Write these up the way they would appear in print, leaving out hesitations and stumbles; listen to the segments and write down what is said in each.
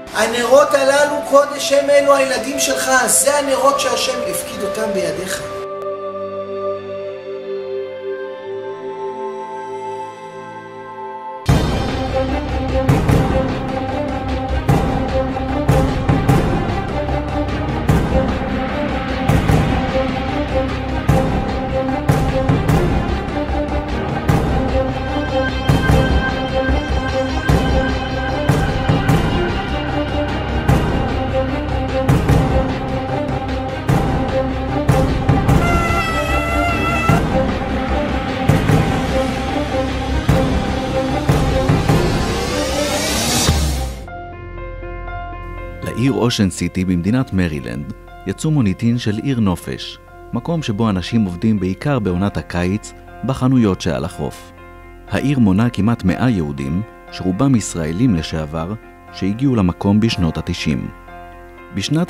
הנרות הללו קודש הם אלו הילדים שלך, זה הנרות שהשם הפקיד אותם בידיך. לעיר אושן סיטי במדינת מרילנד יצאו מוניטין של עיר נופש, מקום שבו אנשים עובדים בעיקר בעונת הקיץ בחנויות שעל החוף. העיר מונה כמעט 100 יהודים, שרובם ישראלים לשעבר, שהגיעו למקום בשנות ה-90. בשנת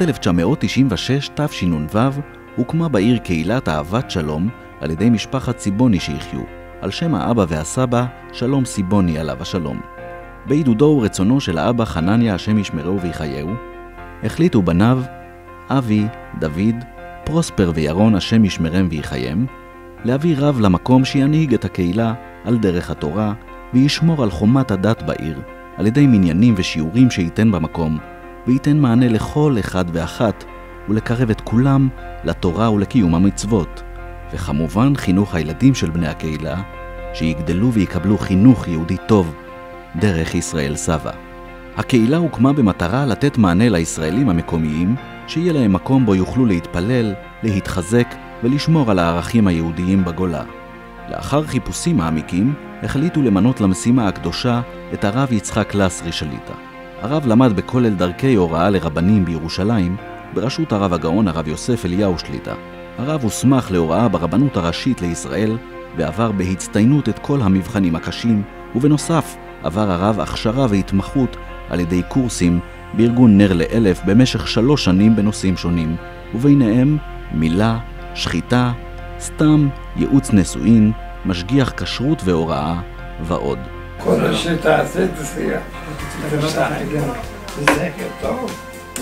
1996 תשנ"ו הוקמה בעיר קהילת אהבת שלום על ידי משפחת סיבוני שיחיו, על שם האבא והסבא שלום סיבוני עליו השלום. בעידודו ורצונו של האבא חנניה השם ישמרהו ויחייהו, החליטו בניו אבי, דוד, פרוספר וירון השם ישמרם ויחייהם, להביא רב למקום שינהיג את הקהילה על דרך התורה וישמור על חומת הדת בעיר, על ידי מניינים ושיעורים שייתן במקום, וייתן מענה לכל אחד ואחת, ולקרב את כולם לתורה ולקיום המצוות, וכמובן חינוך הילדים של בני הקהילה, שיגדלו ויקבלו חינוך יהודי טוב, דרך ישראל סבא. הקהילה הוקמה במטרה לתת מענה לישראלים המקומיים, שיהיה להם מקום בו יוכלו להתפלל, להתחזק ולשמור על הערכים היהודיים בגולה. לאחר חיפושים מעמיקים, החליטו למנות למשימה הקדושה את הרב יצחק לסרי שליטה. הרב למד בכולל דרכי הוראה לרבנים בירושלים, בראשות הרב הגאון הרב יוסף אליהו שליטה. הרב הוסמך להוראה ברבנות הראשית לישראל, ועבר בהצטיינות את כל המבחנים הקשים, ובנוסף, עבר הרב הכשרה והתמחות על ידי קורסים בארגון נר לאלף במשך 3 שנים בנושאים שונים, וביניהם מילה, שחיטה, סתם, ייעוץ נשואין, משגיח כשרות והוראה ועוד. כל שתעשה תשיח, זה טוב,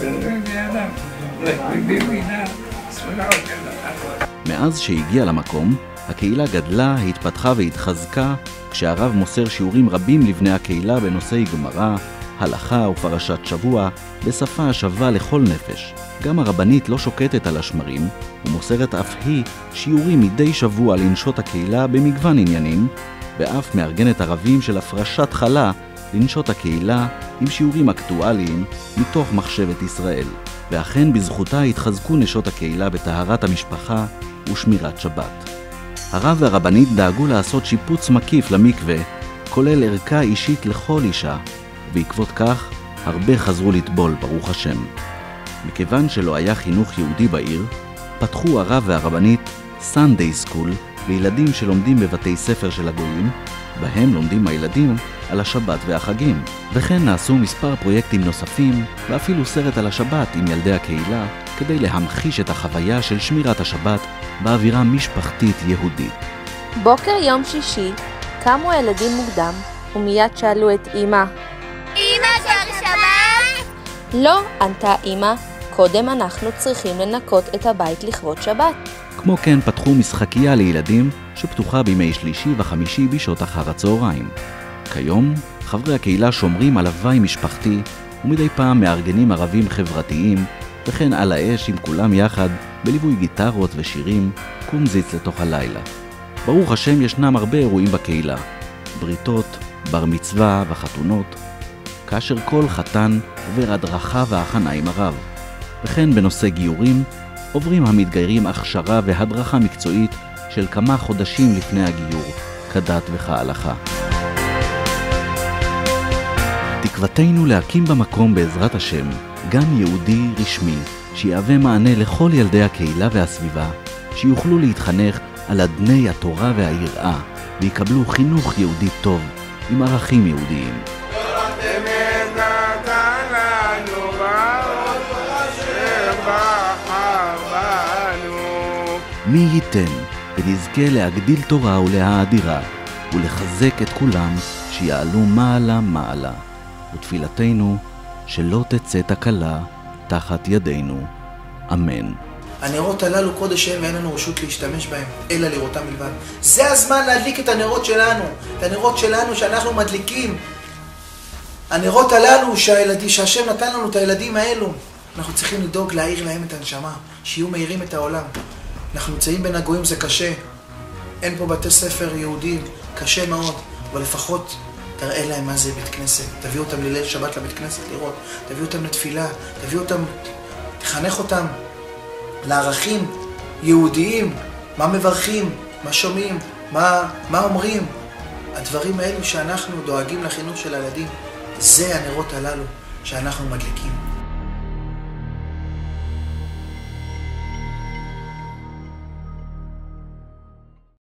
מאז שהגיע למקום, הקהילה גדלה, התפתחה והתחזקה, כשהרב מוסר שיעורים רבים לבני הקהילה בנושאי גמרא, הלכה ופרשת שבוע, בשפה השווה לכל נפש. גם הרבנית לא שוקטת על השמרים, ומוסרת אף היא שיעורים מדי שבוע לנשות הקהילה במגוון עניינים, ואף מארגנת ערבים של הפרשת חלה לנשות הקהילה עם שיעורים אקטואליים מתוך מחשבת ישראל. ואכן בזכותה התחזקו נשות הקהילה בטהרת המשפחה ושמירת שבת. הרב והרבנית דאגו לעשות שיפוץ מקיף למקווה, כולל ערכה אישית לכל אישה, בעקבות כך הרבה חזרו לטבול, ברוך השם. מכיוון שלא היה חינוך יהודי בעיר, פתחו הרב והרבנית סנדיי סקול לילדים שלומדים בבתי ספר של הגויים, בהם לומדים הילדים על השבת והחגים. וכן נעשו מספר פרויקטים נוספים, ואפילו סרט על השבת עם ילדי הקהילה, כדי להמחיש את החוויה של שמירת השבת באווירה משפחתית יהודית. בוקר יום שישי קמו הילדים מוקדם ומיד שאלו את אמא, אמא של שבת? לא, ענתה אמא, קודם אנחנו צריכים לנקות את הבית לכבוד שבת. כמו כן פתחו משחקייה לילדים שפתוחה בימי שלישי וחמישי בשעות אחר הצהריים. כיום חברי הקהילה שומרים על הווי משפחתי ומדי פעם מארגנים ערבים חברתיים, וכן על האש עם כולם יחד בליווי גיטרות ושירים, קומזיץ לתוך הלילה. ברוך השם ישנם הרבה אירועים בקהילה, בריתות, בר מצווה וחתונות, כאשר כל חתן עובר הדרכה והכנה עם הרב. וכן בנושא גיורים עוברים המתגיירים הכשרה והדרכה מקצועית של כמה חודשים לפני הגיור, כדת וכהלכה. תקוותנו להקים במקום בעזרת השם גן יהודי רשמי שיהווה מענה לכל ילדי הקהילה והסביבה, שיוכלו להתחנך על אדני התורה והיראה ויקבלו חינוך יהודי טוב עם ערכים יהודיים. מי ייתן ונזכה להגדיל תורה ולהאדירה ולחזק את כולם שיעלו מעלה מעלה. ותפילתנו שלא תצא תקלה תחת ידינו. אמן. הנרות הללו קודש הם ואין לנו רשות להשתמש בהם, אלא לראותם בלבד. זה הזמן להדליק את הנרות שלנו, את הנרות שלנו שאנחנו מדליקים. הנרות הללו שהשם נתן לנו, את הילדים האלו, אנחנו צריכים לדאוג להאיר להם את הנשמה, שיהיו מאירים את העולם. אנחנו נמצאים בין הגויים, זה קשה. אין פה בתי ספר יהודים, קשה מאוד, אבל לפחות תראה להם מה זה בית כנסת. תביא אותם לליל שבת לבית כנסת לראות, תביא אותם לתפילה, תביא אותם, תחנך אותם לערכים יהודיים, מה מברכים, מה שומעים, מה אומרים. הדברים האלו שאנחנו דואגים לחינוך של הילדים, זה הנרות הללו שאנחנו מדליקים.